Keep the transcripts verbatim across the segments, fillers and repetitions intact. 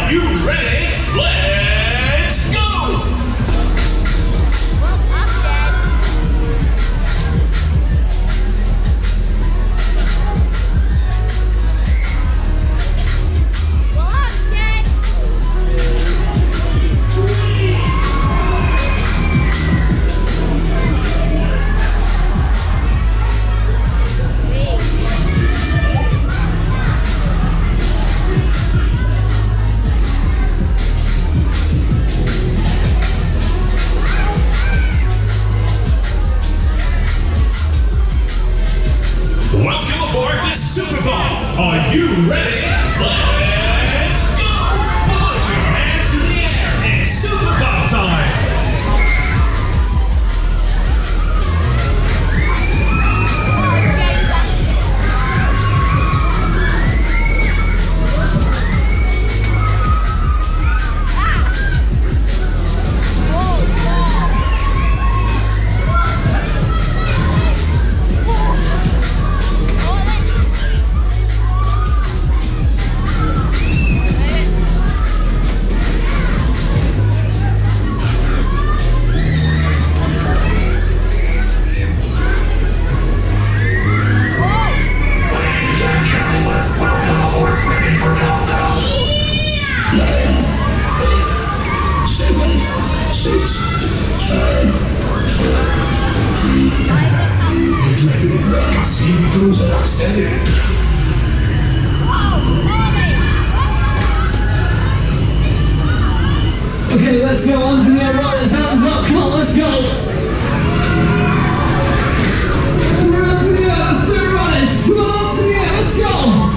you ready? Let's go! Well, I'm dead. Well, I'm dead. Welcome aboard the Super Bowl. Are you ready? Let's go! Put your hands in the air. It's Super Bowl time. Okay, let's go on to the end. Right, hands up, come on, let's go. We're on to the end, let's do it, runners. Come on, to the end, let's go.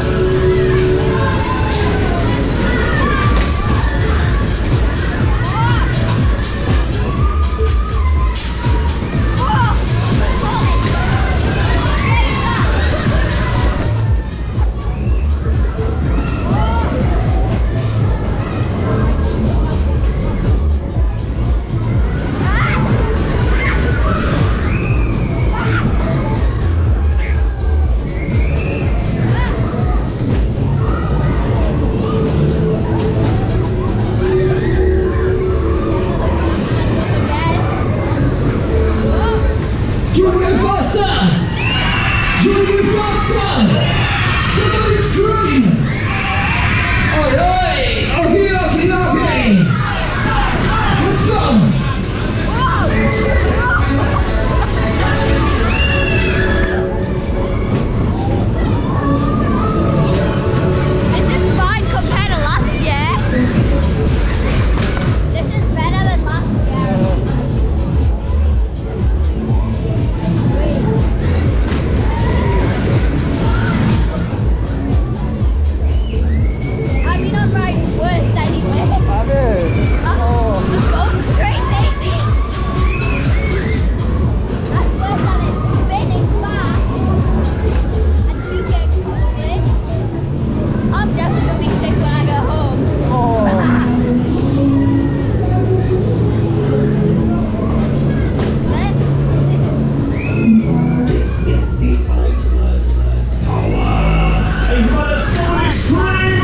Somebody scream! Alright! Okay, okay, okay! Let's go! This is fine compared to last year. This is better than last year. I mean, I'm right worse anyway. I do. Oh, I'm going straight, baby. That's worse than it's spinning back. And puking, probably. I'm definitely going to be sick when I go home. Everybody, somebody scream!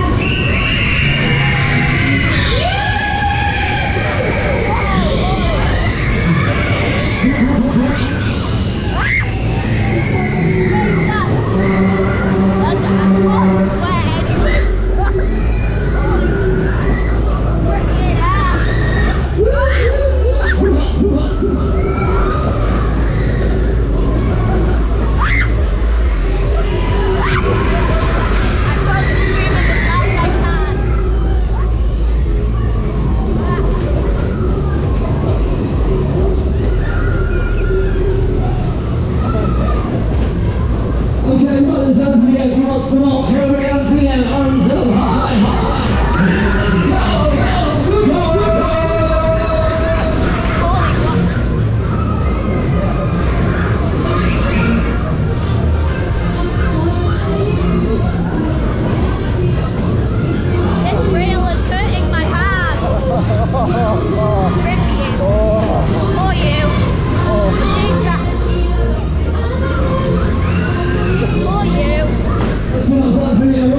Okay, brothers, on to the end. Come on, some more. Carry on to the end. Arms up high, high. Let's go, go, Super Bowl! This reel is hurting my hand. Rip you. Or you. Jesus. Or you. Smells like the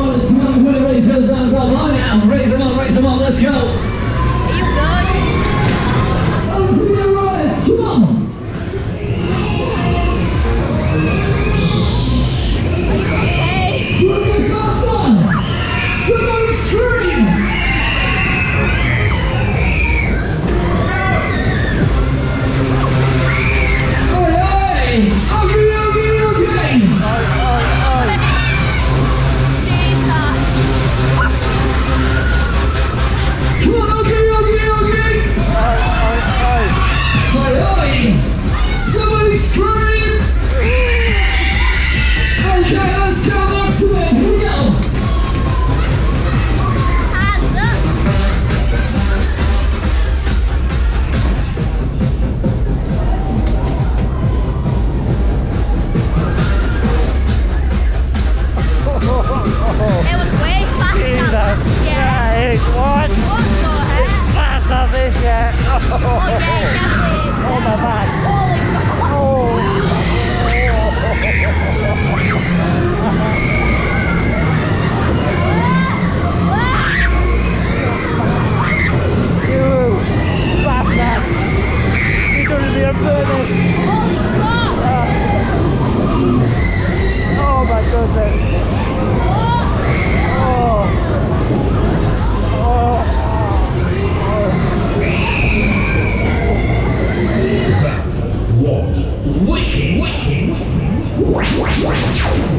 Let's go.